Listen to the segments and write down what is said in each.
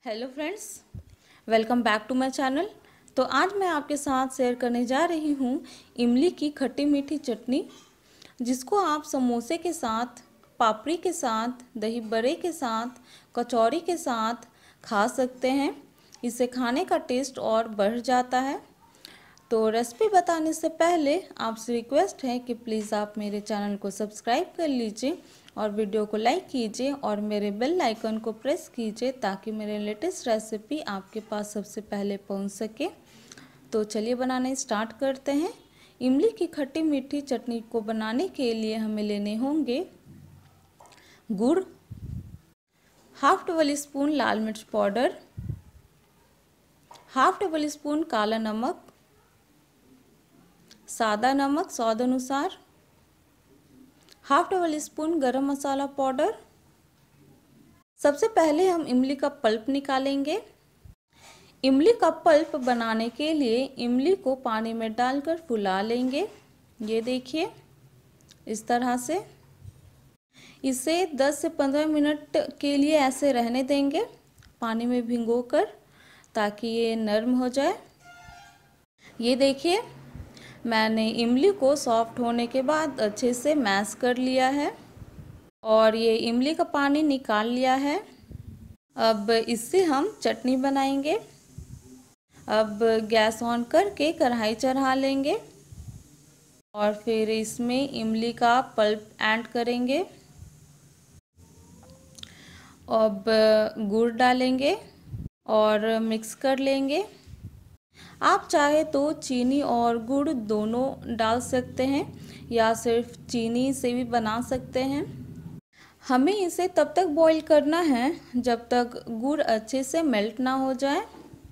Hello friends, welcome back to my channel. तो आज मैं आपके साथ शेयर करने जा रही हूँ इमली की खट्टी मीठी चटनी, जिसको आप समोसे के साथ, पापड़ी के साथ, दही बड़े के साथ, कचौड़ी के साथ खा सकते हैं। इसे खाने का टेस्ट और बढ़ जाता है। तो रेसिपी बताने से पहले आपसे रिक्वेस्ट है कि प्लीज़ आप मेरे चैनल को सब्सक्राइब कर लीजिए और वीडियो को लाइक कीजिए और मेरे बेल आइकन को प्रेस कीजिए ताकि मेरे लेटेस्ट रेसिपी आपके पास सबसे पहले पहुंच सके। तो चलिए बनाने स्टार्ट करते हैं। इमली की खट्टी मीठी चटनी को बनाने के लिए हमें लेने होंगे गुड़, हाफ टेबल स्पून लाल मिर्च पाउडर, हाफ टेबल स्पून काला नमक, सादा नमक स्वाद अनुसार, हाफ टेबल स्पून गरम मसाला पाउडर। सबसे पहले हम इमली का पल्प निकालेंगे। इमली का पल्प बनाने के लिए इमली को पानी में डालकर फुला लेंगे। ये देखिए, इस तरह से इसे 10 से 15 मिनट के लिए ऐसे रहने देंगे पानी में भिगोकर, ताकि ये नरम हो जाए। ये देखिए, मैंने इमली को सॉफ्ट होने के बाद अच्छे से मैश कर लिया है और ये इमली का पानी निकाल लिया है। अब इससे हम चटनी बनाएंगे। अब गैस ऑन करके कढ़ाई चढ़ा लेंगे और फिर इसमें इमली का पल्प ऐड करेंगे। अब गुड़ डालेंगे और मिक्स कर लेंगे। आप चाहे तो चीनी और गुड़ दोनों डाल सकते हैं या सिर्फ चीनी से भी बना सकते हैं। हमें इसे तब तक बॉईल करना है जब तक गुड़ अच्छे से मेल्ट ना हो जाए।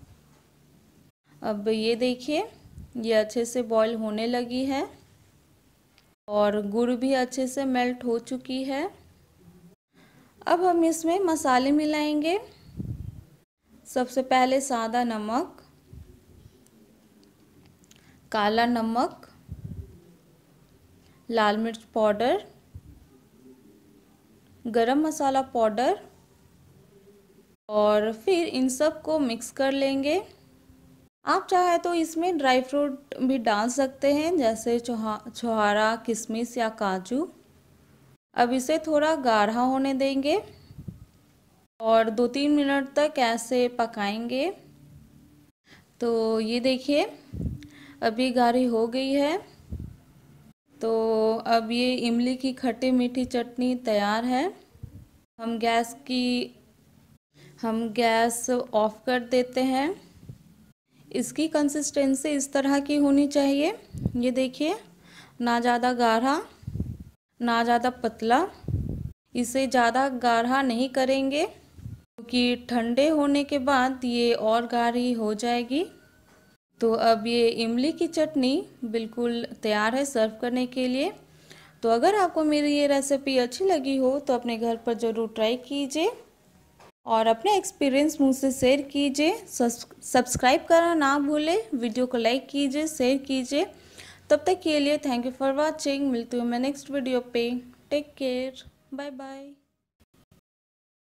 अब ये देखिए, ये अच्छे से बॉईल होने लगी है और गुड़ भी अच्छे से मेल्ट हो चुकी है। अब हम इसमें मसाले मिलाएंगे। सबसे पहले सादा नमक, काला नमक, लाल मिर्च पाउडर, गरम मसाला पाउडर और फिर इन सब को मिक्स कर लेंगे। आप चाहे तो इसमें ड्राई फ्रूट भी डाल सकते हैं, जैसे छुहारा, किशमिश या काजू। अब इसे थोड़ा गाढ़ा होने देंगे और 2-3 मिनट तक ऐसे पकाएंगे। तो ये देखिए, अभी गाढ़ी हो गई है। तो अब ये इमली की खट्टी मीठी चटनी तैयार है। हम गैस ऑफ कर देते हैं। इसकी कंसिस्टेंसी इस तरह की होनी चाहिए। ये देखिए, ना ज़्यादा गाढ़ा ना ज़्यादा पतला। इसे ज़्यादा गाढ़ा नहीं करेंगे क्योंकि ठंडे होने के बाद ये और गाढ़ी हो जाएगी। तो अब ये इमली की चटनी बिल्कुल तैयार है सर्व करने के लिए। तो अगर आपको मेरी ये रेसिपी अच्छी लगी हो तो अपने घर पर ज़रूर ट्राई कीजिए और अपने एक्सपीरियंस मुझसे शेयर कीजिए। सब्सक्राइब करना ना भूलें, वीडियो को लाइक कीजिए, शेयर कीजिए। तब तक के लिए थैंक यू फॉर वॉचिंग। मिलती हूँ मैं नेक्स्ट वीडियो पे। Take care, bye bye.